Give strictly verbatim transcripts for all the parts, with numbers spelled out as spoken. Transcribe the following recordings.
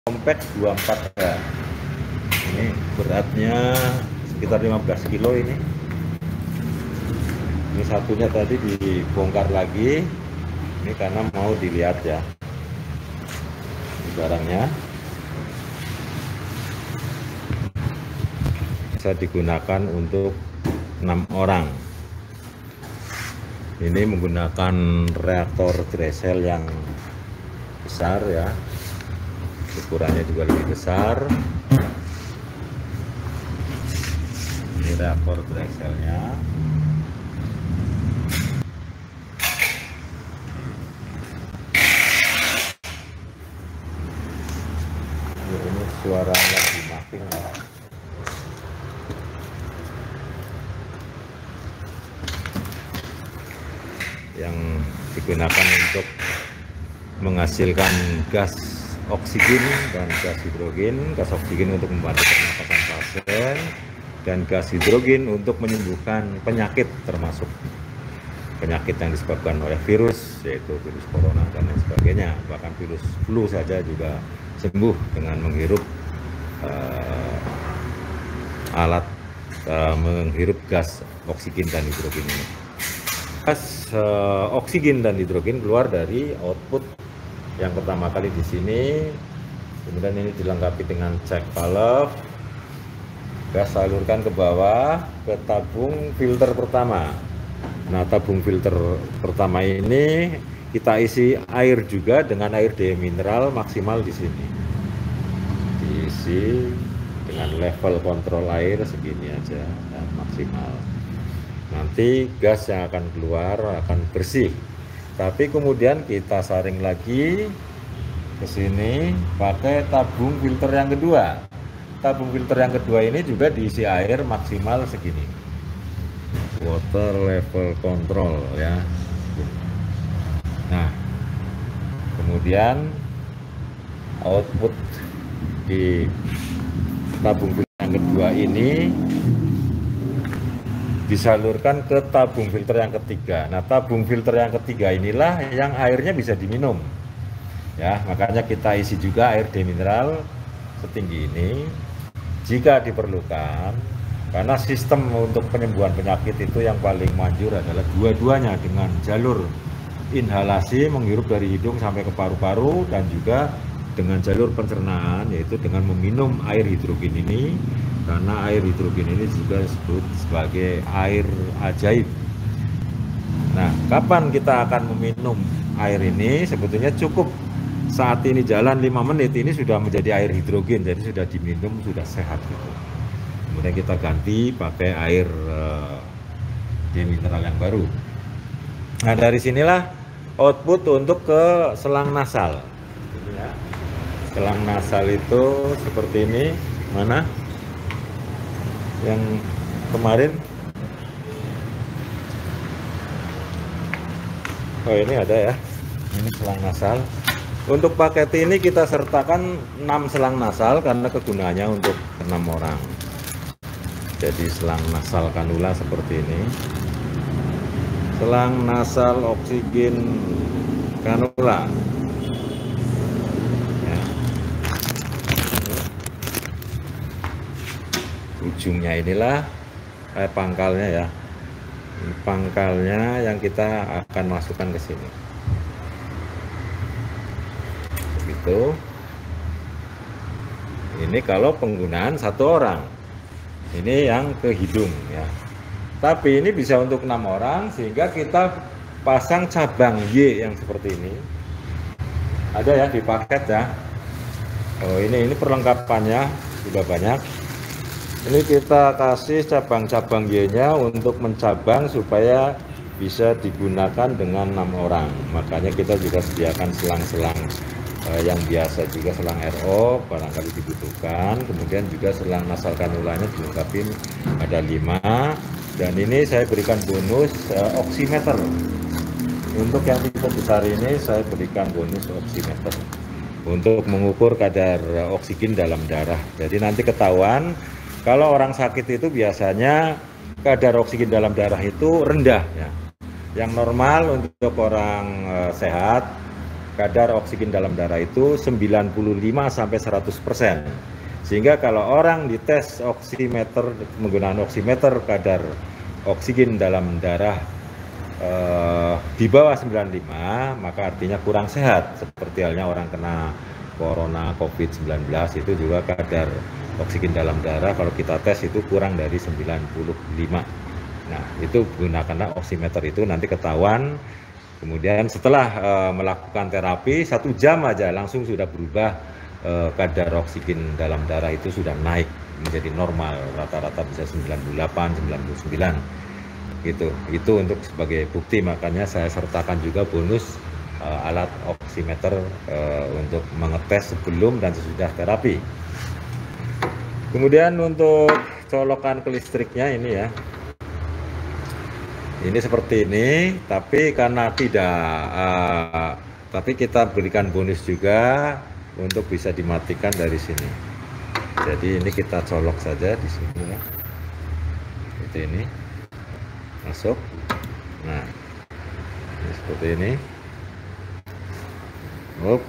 compact dua puluh empat ya. Ini beratnya sekitar lima belas kilo ini. Ini satunya tadi dibongkar lagi. Ini karena mau dilihat ya barangnya. Bisa digunakan untuk enam orang. Ini menggunakan reaktor Drexel yang besar ya, ukurannya juga lebih besar. Ini reaktor Drexelnya. Ini suaranya dimakin ya. Yang digunakan untuk menghasilkan gas oksigen dan gas hidrogen. Gas oksigen untuk membantu pernapasan pasien dan gas hidrogen untuk menyembuhkan penyakit, termasuk penyakit yang disebabkan oleh virus, yaitu virus corona dan lain sebagainya. Bahkan virus flu saja juga sembuh dengan menghirup uh, alat uh, menghirup gas oksigen dan hidrogen ini. Gas uh, oksigen dan hidrogen keluar dari output yang pertama kali di sini, kemudian ini dilengkapi dengan check valve. Gas salurkan ke bawah ke tabung filter pertama. Nah, tabung filter pertama ini kita isi air juga dengan air demineral maksimal di sini. Diisi dengan level kontrol air segini aja dan maksimal. Nanti gas yang akan keluar akan bersih. Tapi kemudian kita saring lagi ke sini pakai tabung filter yang kedua. Tabung filter yang kedua ini juga diisi air maksimal segini. Water level control ya. Nah, kemudian output di tabung filter yang kedua ini disalurkan ke tabung filter yang ketiga. Nah, tabung filter yang ketiga inilah yang airnya bisa diminum. Ya, makanya kita isi juga air demineral setinggi ini jika diperlukan. Karena sistem untuk penyembuhan penyakit itu yang paling manjur adalah dua-duanya, dengan jalur inhalasi menghirup dari hidung sampai ke paru-paru, dan juga dengan jalur pencernaan, yaitu dengan meminum air hidrogen ini. Karena air hidrogen ini juga disebut sebagai air ajaib. Nah, kapan kita akan meminum air ini? Sebetulnya cukup saat ini jalan lima menit ini sudah menjadi air hidrogen, jadi sudah diminum, sudah sehat gitu. Kemudian kita ganti pakai air uh, demineral yang baru. Nah, dari sinilah output untuk ke selang nasal. Ini ya. Selang nasal itu seperti ini. Mana? Yang kemarin, oh ini ada ya, ini selang nasal. Untuk paket ini kita sertakan enam selang nasal karena kegunaannya untuk enam orang. Jadi selang nasal kanula seperti ini, selang nasal oksigen kanula ya. Ujungnya inilah eh, pangkalnya ya. Ini pangkalnya yang kita akan masukkan ke sini. Begitu. Ini kalau penggunaan satu orang. Ini yang ke hidung ya. Tapi ini bisa untuk enam orang, sehingga kita pasang cabang Y yang seperti ini. Ada ya di paket ya. Oh, ini ini perlengkapannya sudah banyak. Ini kita kasih cabang-cabang Y-nya untuk mencabang supaya bisa digunakan dengan enam orang. Makanya kita juga sediakan selang-selang eh, yang biasa juga, selang R O barangkali dibutuhkan. Kemudian juga selang nasal kanulanya dilengkapi ada lima. Dan ini saya berikan bonus eh, oximeter. Untuk yang tipe besar ini saya berikan bonus oximeter untuk mengukur kadar oksigen dalam darah. Jadi nanti ketahuan kalau orang sakit itu biasanya kadar oksigen dalam darah itu rendah ya. Yang normal untuk orang e, sehat kadar oksigen dalam darah itu sembilan puluh lima sampai seratus persen. Sehingga kalau orang dites oximeter menggunakan oximeter kadar oksigen dalam darah eh, di bawah sembilan puluh lima, maka artinya kurang sehat. Seperti halnya orang kena corona covid sembilan belas itu juga kadar oksigen dalam darah kalau kita tes itu kurang dari sembilan puluh lima. Nah, itu gunakanlah oximeter itu nanti ketahuan. Kemudian setelah uh, melakukan terapi satu jam aja langsung sudah berubah, uh, kadar oksigen dalam darah itu sudah naik menjadi normal, rata-rata bisa sembilan puluh delapan, sembilan puluh sembilan gitu. Itu untuk sebagai bukti, makanya saya sertakan juga bonus uh, alat oximeter uh, untuk mengetes sebelum dan sesudah terapi. Kemudian untuk colokan ke listriknya ini ya. Ini seperti ini, tapi karena tidak, uh, tapi kita berikan bonus juga untuk bisa dimatikan dari sini. Jadi ini kita colok saja di sini ya, seperti ini, masuk. Nah, ini seperti ini. Up.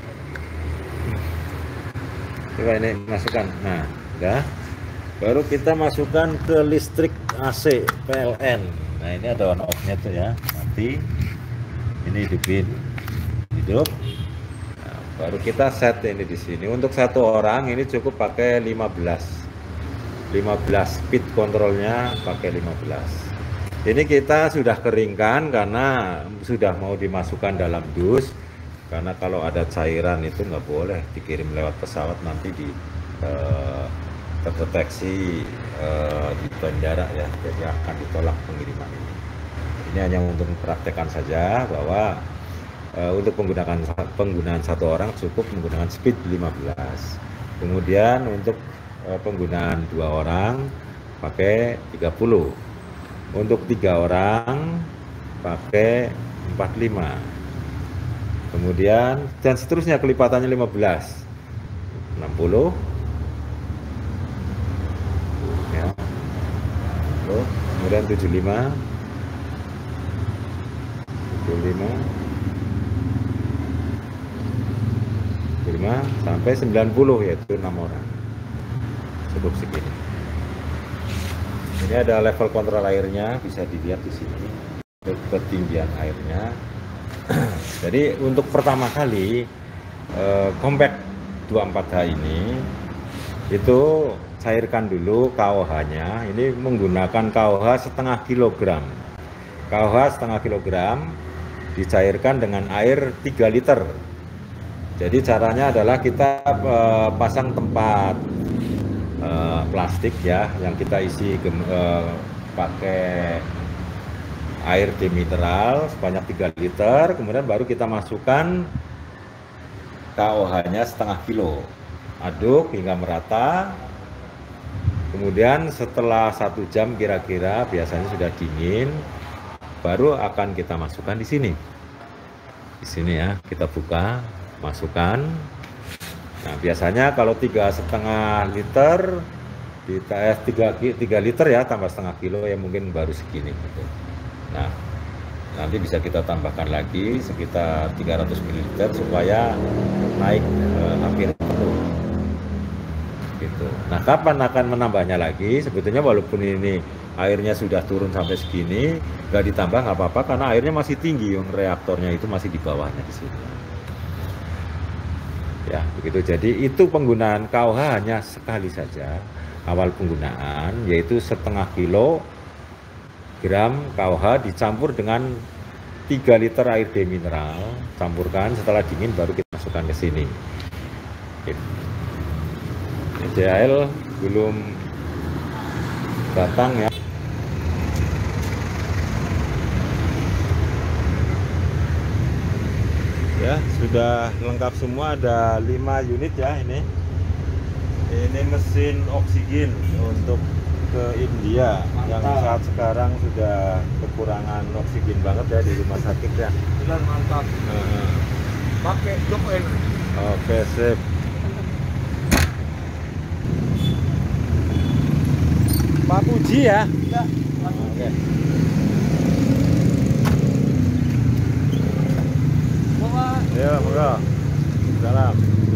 Coba ini masukkan. Nah, udah. Baru kita masukkan ke listrik A C P L N. Nah, ini ada on off-nya tuh ya, mati. Ini hidupin, hidup. Nah, baru kita set ini di sini. Untuk satu orang ini cukup pakai lima belas, lima belas speed kontrolnya pakai lima belas. Ini kita sudah keringkan karena sudah mau dimasukkan dalam dus. Karena kalau ada cairan itu nggak boleh dikirim lewat pesawat, nanti di eh, terdeteksi uh, di bandara ya, jadi akan ditolak pengiriman ini. Ini hanya untuk mempraktekkan saja bahwa uh, untuk penggunaan penggunaan satu orang cukup menggunakan speed lima belas. Kemudian untuk uh, penggunaan dua orang pakai tiga puluh. Untuk tiga orang pakai empat puluh lima. Kemudian dan seterusnya kelipatannya lima belas. enam puluh. Kemudian tujuh puluh lima, tujuh puluh lima, tujuh puluh lima sampai sembilan puluh, yaitu enam orang. Cukup segini. Ini ada level kontrol airnya, bisa dilihat di sini untuk ketinggian airnya. Jadi untuk pertama kali eh, compact dua puluh empat H ini itu cairkan dulu K O H-nya. Ini menggunakan K O H setengah kilogram. K O H setengah kilogram dicairkan dengan air tiga liter. Jadi caranya adalah kita uh, pasang tempat uh, plastik ya, yang kita isi uh, pakai air demineral sebanyak tiga liter. Kemudian baru kita masukkan K O H-nya setengah kilo. Aduk hingga merata. Kemudian setelah satu jam kira-kira, biasanya sudah dingin, baru akan kita masukkan di sini. Di sini ya, kita buka, masukkan. Nah, biasanya kalau tiga setengah liter, kita tiga, tiga liter ya, tambah setengah kilo ya, mungkin baru segini. Gitu. Nah, nanti bisa kita tambahkan lagi sekitar tiga ratus mililiter supaya naik eh, hampir penuh. Gitu. Nah, kapan akan menambahnya lagi? Sebetulnya walaupun ini airnya sudah turun sampai segini, nggak ditambah nggak apa-apa karena airnya masih tinggi, yang reaktornya itu masih di bawahnya di sini. Ya, begitu. Jadi itu penggunaan K O H hanya sekali saja awal penggunaan, yaitu setengah kilo gram K O H dicampur dengan tiga liter air demineral, campurkan, setelah dingin baru kita masukkan ke sini. Gitu. D H L belum datang ya. Ya, sudah lengkap semua, ada lima unit ya ini. Ini mesin oksigen untuk ke India. Mantap. Yang saat sekarang sudah kekurangan oksigen banget ya di rumah sakit ya. Benar, mantap. Uh, Pakai dok enak. Oke, sip. Pak Puji ya? Ya, Pak Puji. Oke. Bawa Ya, monggo. Salam.